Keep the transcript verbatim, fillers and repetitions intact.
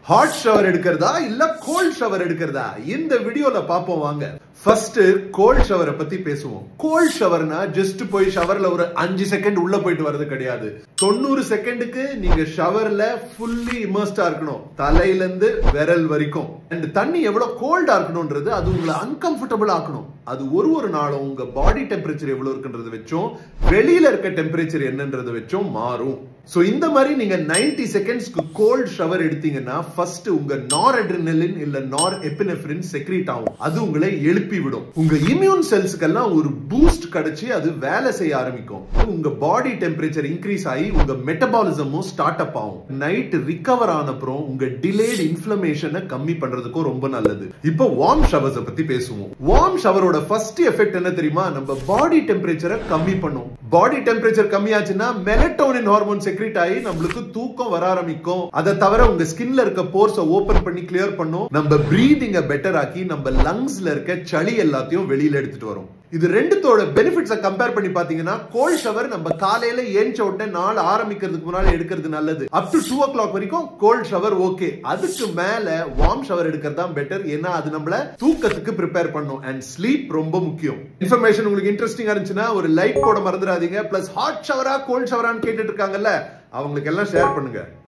Hot shower எடுக்கிறதா இல்ல gold shower எடுக்கிறதா இந்த வீடியோல பாப்போம் வாங்க. ஃபர்ஸ்ட் கோல்ட் ஷவரை பத்தி பேசுவோம். கோல்ட் ஷவர்னா ஜஸ்ட் போய் ஷவர்ல ஒரு அஞ்சு செகண்ட் உள்ள போயிட்டு வர்றது கிடையாது. தொண்ணூறு செகண்டுக்கு நீங்க ஷவர்ல ஃபுல்லி இமர்ஸ்டா இருக்கணும், தலையில இருந்து விரல் வரைக்கும். அண்ட் தண்ணி எவ்வளவு கோல்டா இருக்கணும்ன்றது அது உங்களை அன்கம்ஃபர்டபுள் ஆக்கணும். அது ஒரு ஒரு நாளும் உங்க பாடி டெம்பரேச்சர் எவ்வளவு இருக்குன்றது வச்சும் வெளியில இருக்க டெம்பரேச்சர் என்னன்றது வச்சும் மாறும். சோ இந்த மாதிரி நீங்க நைன்டி செகண்ட்ஸ்க்கு கோல்ட் ஷவர் எடுத்தீங்கன்னா ஃபர்ஸ்ட் உங்க நார் அட்ரினலின் இல்ல நார் எபினெஃப்ரின் செக்ரீட் ஆகும். அது உங்களை எழுப்பி விடும். உங்க இம்யூன் செல்ஸ்க்கெல்லாம் ஒரு பூஸ்ட் கிடைச்சி அது வேலை செய்ய ஆரம்பிக்கும். உங்க பாடி டெம்பரேச்சர் இன்க்ரீஸ் ஆகி உங்க மெட்டபாலிசமும் ஸ்டார்ட் அப் ஆகும். நைட் ரிகவர் ஆன அப்புறம் உங்க டிலேட் இன்ஃப்ளமேஷனை கம்மி பண்றதுக்கும் ரொம்ப நல்லது. இப்போ வார்ம் ஷவர்ஸ் பத்தி பேசுவோம். வார்ம் ஷவரோட ஃபர்ஸ்ட் எஃபெக்ட் என்ன தெரியுமா? நம்ம பாடி டெம்பரேச்சரை கம்மி பண்ணும். பாடி டெம்பரேச்சர் கம்மியாச்சுன்னா மெலட்டோனின் ஹார்மோன் செக்ரீட் ஆகி நம்மளுக்கு தூக்கம் வர ஆரம்பிக்கும். அதை தவிர உங்க ஸ்கின்ல இருக்க போர்ஸை ஓபன் பண்ணி கிளியர் பண்ணும். நம்ம பிரீதிங்க பெட்டர் ஆக்கி நம்ம லங்ஸ்ல இருக்க சளி எல்லாத்தையும் வெளியில எடுத்துட்டு வரும். இது ரெண்டுத்தோட பெனிஃபிட்ஸை கம்பேர் பண்ணி பாத்தீங்கன்னா கோல்ட் ஷவர் நம்ம காலையில ஏஞ்ச உடனே நாள் ஆரம்பிக்கிறதுக்கு முன்னாடி எடுக்கிறது நல்லது. Up to two o'clock வரைக்கும் கோல்ட் ஷவர் ஓகே. அதுக்கு மேல வார்ம் ஷவர் எடுக்கிறது தான் பெட்டர். ஏன்னா அது நம்மள தூக்கத்துக்கு ப்ரிப்பேர் பண்ணும். அண்ட் ஸ்லீப் ரொம்ப முக்கியம். இன்ஃபர்மேஷன் உங்களுக்கு இன்ட்ரெஸ்டிங்கா இருந்துச்சுன்னா ஒரு லைக் போட மறந்துடாதீங்க. பிளஸ் ஹாட் ஷவரா கோல்ட் ஷவரான்னு கேட்டுட்டு இருக்காங்கல்ல, அவங்களுக்கு எல்லாம் ஷேர் பண்ணுங்க.